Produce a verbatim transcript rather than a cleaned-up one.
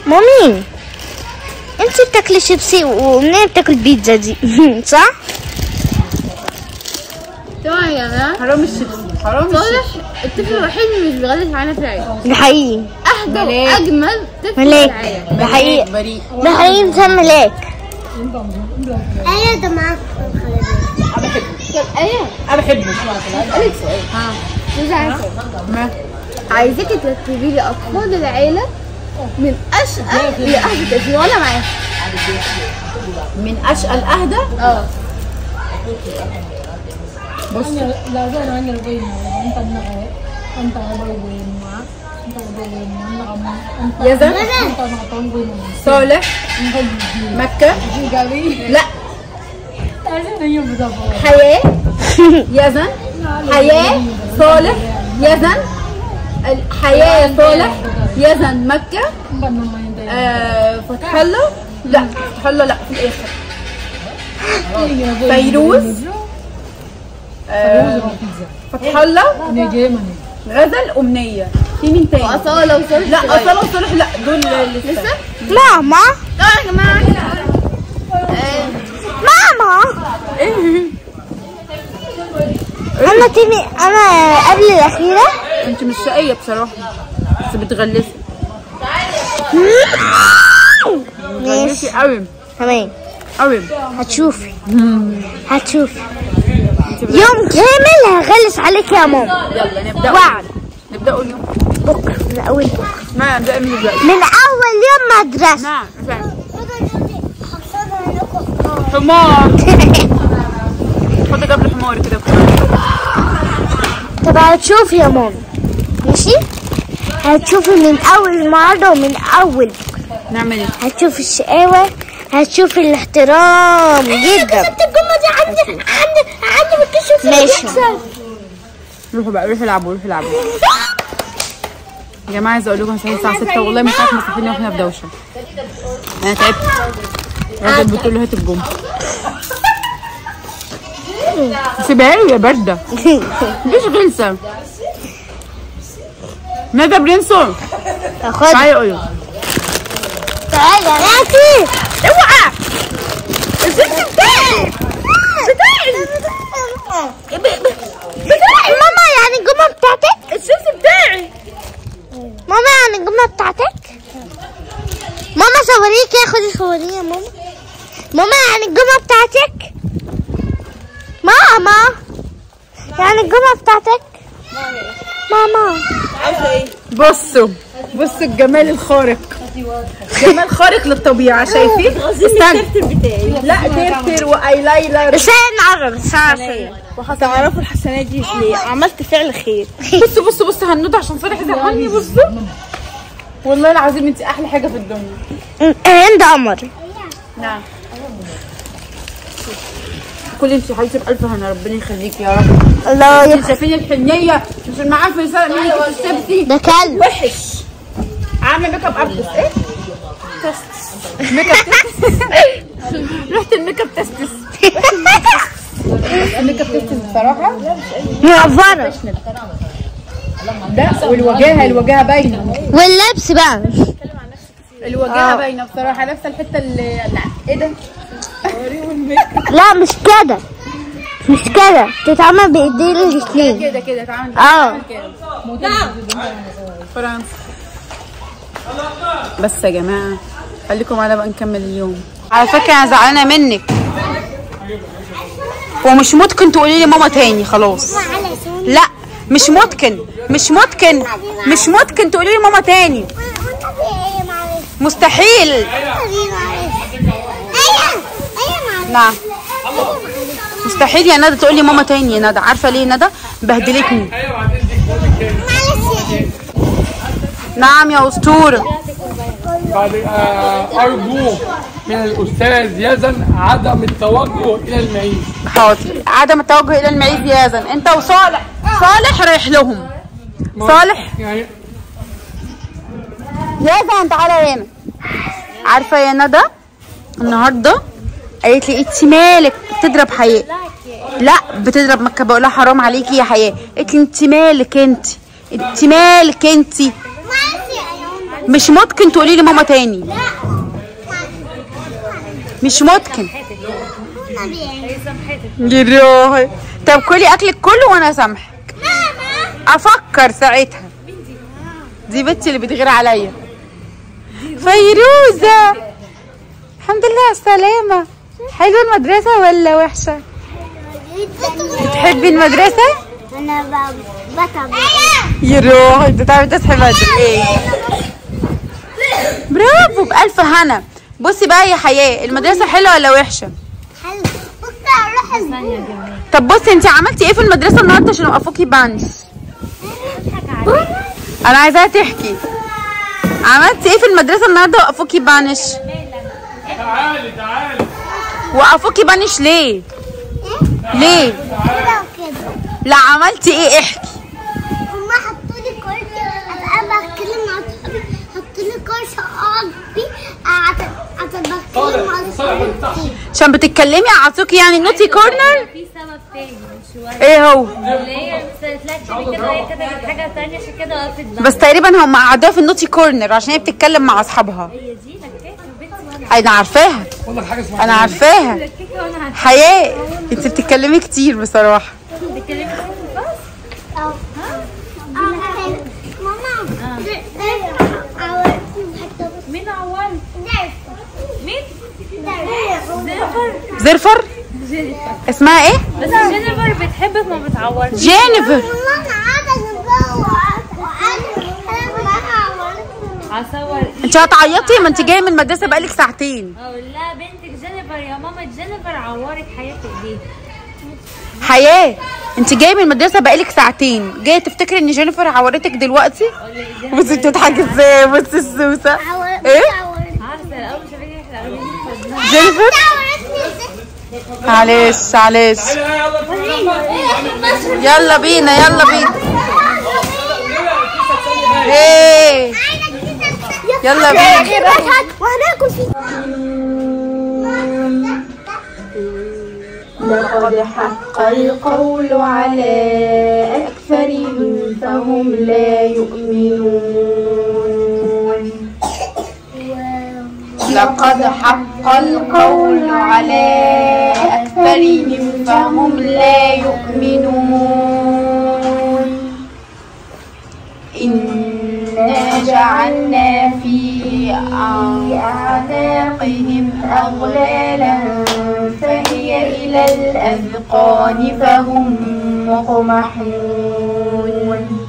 مامي انت بتاكلي شيبسي ومنين بتاكل بيتزا دي؟ صح؟ طبعا يا جماعه حرام الشيبسي، حرام صالح الطفل الوحيد اللي مش بيغلس معانا في العيله. ده حقيقي. اهدى واجمل طفل في ملاك. العيله. ده حقيقي. بريء. ده حقيقي مسمى ملاك. ايوه ده معاك. انا بحبه. طب ايه؟ انا بحبه. اسالك سؤال. ها مش عارفه. ما عايزاكي ترتبي لي اطفال العيله من اشقى لاهدى طفل وانا معاك. من اشقى الاهدى. اه بص يزن، صالح، مكة، لا حياة، يزن، حياة، صالح، يزن، حياة، صالح، يزن، مكة، آه فتح الله، لا فتح الله لا في الاخر، فيروز، آه فتح الله، غزل، أمنية. في مين تاني؟ أصالة وصالح. لا أصالة وصالح لا دول لسه. ماما يا جماعة ماما انا تاني انا قبل الاخيرة. انت مش شقية بصراحة بس بتغلسي. بتغلسي قوي. تمام قوي. هتشوفي هتشوفي يوم كامل هغلس عليك يا ماما. يلا نبدأ. وعد. نبدأ اليوم بكرة من اول بكرة. ما نبدأ من دلوقتي. من اول يوم مدرسة. نعم فعلا. حمار. خد قبل حمار كده. طب هتشوفي يا ماما ماشي؟ هتشوفي من اول النهارده ومن اول بكرة. نعمل ايه؟ هتشوفي الشقاوة، هتشوفي الاحترام جدا. الجمله دي عندي عندي عندي بتشوف ماشي. روحوا بقى روحوا العبوا روحوا العبوا. يا جماعة عايزة اقول لكم صحيح الساعة ستة والله من ساعة ما صحينا واحنا في دوشة. انا تعبت. راجل بتقول له هات الجم. سيبها لي يا باردة. مفيش غلسة. ندى برنسون. خد تعالي قولي. تعالى هاتي. اوعى. الزبس بتاعي. بتاعي. بتاعي ماما يعني الجملة بتاعتك؟ الزبس بتاعي. ماما يعني الجملة بتاعتك؟ ماما صوريك يا خدي صوريه يا ماما. ماما يعني الجملة بتاعتك؟ ماما يعني الجملة بتاعتك؟ ماما بصوا بصوا الجمال الخارق. جمال خارق للطبيعة شايفين؟ استنى. لا ترتر وايلاينر. بس نعرف بس وهتعرفوا الحسنات دي ليه؟ عملت فعل خير. بصوا بصوا بصوا هنود عشان صالح زعلني. بصوا والله العظيم انت احلى حاجة في الدنيا. هند قمر. نعم. كل انت حبيبتي بألف هنا ربنا يخليكي يا رب. الله انت يخليك. شايفين الحنية مش معاه في رسالة منك السبتي ده كلب وحش. عاملة ميك اب ارتست ايه؟ تستس. ميك اب تستس. رحت الميك اب تستس. الميك اب تستس بصراحة منورة. ده والوجاهة الوجاهة باينة. واللبس بقى الوجاهة باينة بصراحة. لابسة الحتة اللي لا ايه ده؟ لا مش كده مش كده بتتعمل بايدين الاثنين. كده كده اتعمل اه كده. فرنسا. بس يا جماعة خليكم على بقى نكمل اليوم. على فكرة انا زعلانة منك ومش ممكن تقولي لي ماما تاني خلاص. لا مش ممكن مش ممكن مش ممكن تقولي لي ماما تاني. مستحيل. نعم مستحيل يا ندى تقول لي ماما تاني يا ندى. عارفه ليه ندى؟ بهدلتني. نعم يا اسطوره. ارجو من الاستاذ يزن عدم التوجه الى المعيز. حاضر. عدم التوجه الى المعيز يا يزن. انت وصالح. صالح رايح لهم. صالح يعني يزن تعالى هنا. عارفه يا ندى النهارده قالت لي انت مالك بتضرب حياة؟ لا بتضرب مكة. بقول لها حرام عليكي يا حياة. قالت لي انت مالك انت انت مالك انت مش ممكن تقولي لي ماما تاني، مش ممكن. يروحي. طب كلي اكلك كله وانا اسامحك. افكر ساعتها. دي بنتي اللي بتغير عليا. فيروزه الحمد لله على السلامه. حلوه المدرسه ولا وحشه؟ بتحبي المدرسه؟ انا بتعب. يروحي بتعرفي تصحي بدري. ايه برافو بألف هنا. بصي بقى يا حياه، المدرسه حلوه ولا وحشه؟ حلو. بصي اروح. طب بصي انت عملتي ايه في المدرسه النهارده عشان وقفوكي بانش؟ انا عايزاها تحكي. عملتي ايه في المدرسه النهارده وقفوكي بانش؟ تعالي تعالي. وقفوكي بانش ليه؟ ليه؟ كده وكده. لا عملتي ايه احكي. هما حطوا لي كرسي ابقى بتكلم مع صحابي، حطوا لي كرسي اقعد فيه عشان بتكلم مع صحابي. عشان بتتكلمي عطوكي يعني نوتي كورنر؟ في سبب تاني من شويه. ايه هو؟ اللي هي طلعت كده وهي كتبت حاجه تانيه عشان كده وقفت بقى. بس تقريبا هم قعدوها في النوتي كورنر عشان هي بتتكلم مع اصحابها. هي دي لكيكه بنتي وانا انا عارفاها. اقول لك حاجه اسمها انا عارفاها. لكيكه وانا عارفه. حياه انت بتتكلمي كتير بصراحه. بتتكلمي كتير في الفصل؟ اه. ماما. مين عوال؟ مين؟ زينيفر. زرفر اسمها ايه؟ بس جينيفر بتحبك ما بتعورش. جينيفر. هصور. انت هتعيطي؟ ما انت جايه من المدرسه بقالك ساعتين. اقول لها بنتك جينيفر يا ماما جينيفر عورت حياه في ايديها. حياه انت جايه من المدرسه بقالك ساعتين، جايه تفتكري ان جينيفر عورتك دلوقتي؟ بصي بتضحكي ازاي. بصي السوسه. ايه؟ عارفه الاول شافيني احنا قاعدين. جينيفر معلش معلش. يلا بينا يلا بينا. ايه يلا بينا. وهناكل فيه. لقد حق القول على أكثرهم فهم لا يؤمنون. لقد حق القول على أكثرهم فهم لا يؤمنون. إنا جعلنا في أعناقهم أغلالا فهي إلى الأذقان فهم مقمحون.